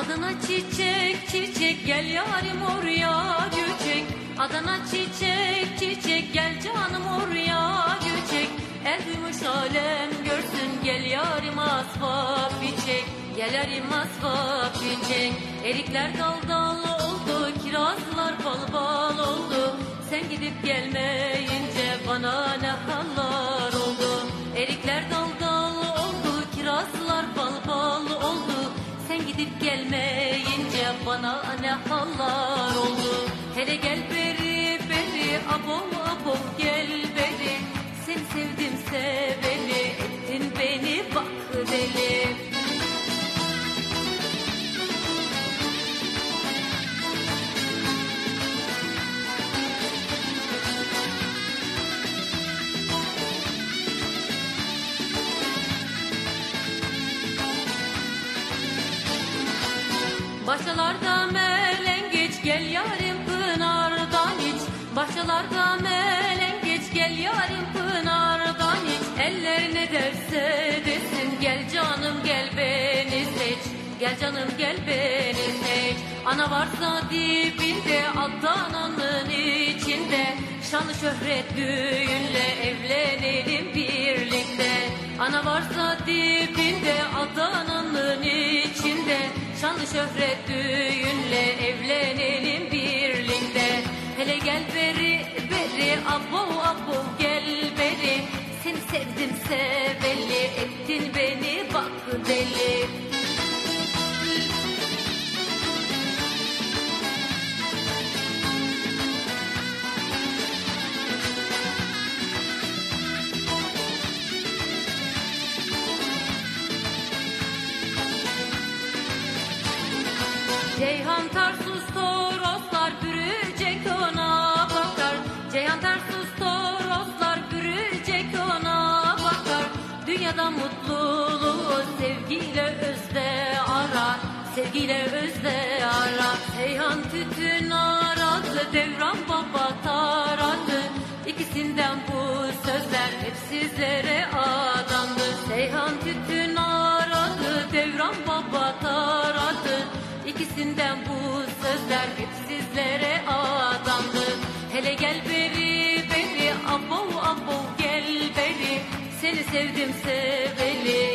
Adana çiçek çiçek gel yarim oraya göçek. Adana çiçek çiçek gel canım oraya göçek. El duymuş alem görsün gel yarim asfa biçek. Gel yarim asfa biçek. Erikler dal dal oldu, kirazlar bal bal oldu. Sen gidip gelmeyince bana ne hallar oldu. Erikler dal dal oldu, kirazlar bal bal oldu. Sen gidip gelmeyince bana ne hallar oldu. Hele gel beri beri abo abo gel beri. Seni sevdim seveli ettin beni bak deli. Bahçelerde melengeç gel yarim pınardan iç. Bahçelerde melengeç gel yarim pınardan iç. Eller ne derse desin gel canım gel beni seç. Gel canım gel beni seç. Ana varsa dibinde Adana'nın içinde. Şanlı şöhret düğünle evlenelim birlikte. Ana varsa dibinde Adana'nın içinde. Şanlı şöhret düğünle evlenelim birlikte. Hele gel beri beri abo abo gel beri. Seni sevdim seveli ettin beni bak deli. Ceyhan Tarsus Toroslar bürecek ona bakar. Ceyhan Tarsus Toroslar bürecek ona bakar. Dünyada mutluluğu sevgiyle özde arar. Sevgiyle özde arar. Seyhan tütün aradı, Devran baba taradı. İkisinden bu sözler hep sizlere adandı. Seyhan tütün aradı, Devran baba taradı. İkisinden bu sözler hep sizlere adandı. Hele gel beri beri abo abo gel beri. Seni sevdim seveli